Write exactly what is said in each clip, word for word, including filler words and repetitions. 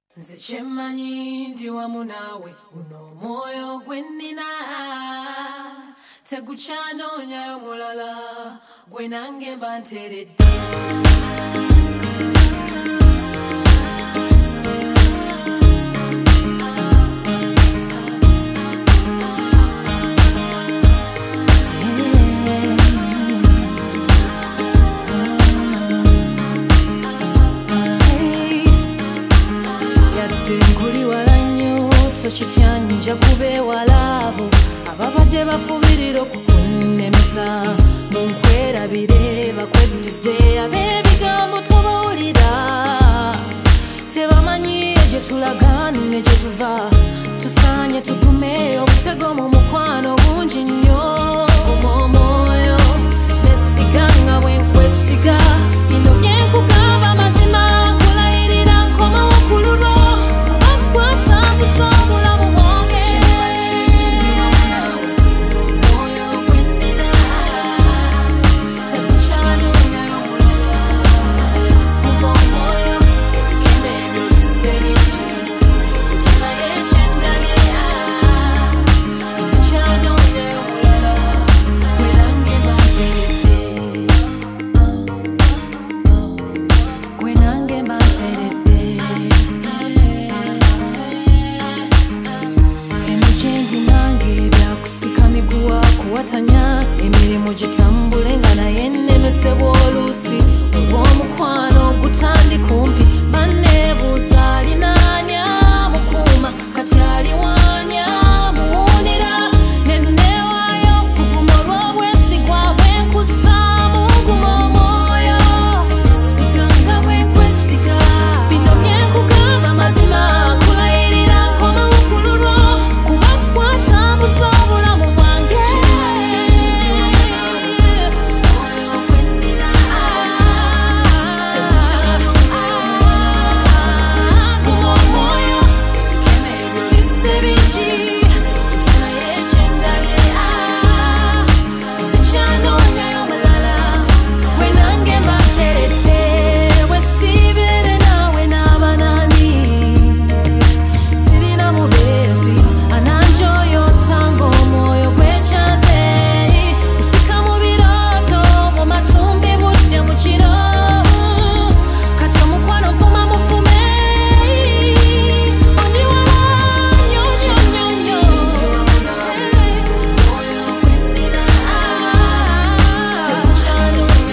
Nze kyemmanyi ndi wamu naawe guno omwoyo gwe nnina tegukyanoonya mulala gwe nange mba nteredde. Kityanja kubeewala abo ababadde bafubirira okukunnemesa munkwerabire bakweddize ab'ebigambo tobawulira tebamanyi gye tulaga ne gye tuva tusaanye tugume obutego mu mukwano bungi nnyo omwoyo nesiga nga bwe nkwesiga bino byenkugamba mazima nkulayirira nkomawo ku lulwo obakwatambuza watanya emirimu gitambule nga naye nnemesebwa oluusi olw'omukwano gutandi kumpi banneebuuza alinaanya mukuuma kati aliwaanya muwunira nenneewaayo kuguma olw'obwesigwa bwe nkussaamu guma omwoyo nesiganga bwe nkwesiga bino byenkugamba mazima nkulayirira nkomawo ku lulwo kuba kwatambuza obulamu bwange.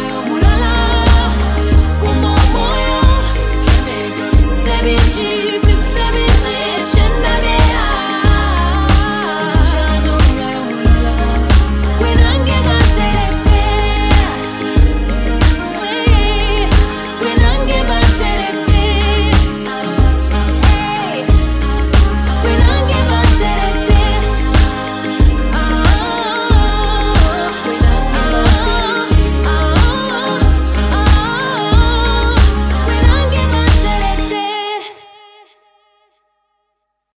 G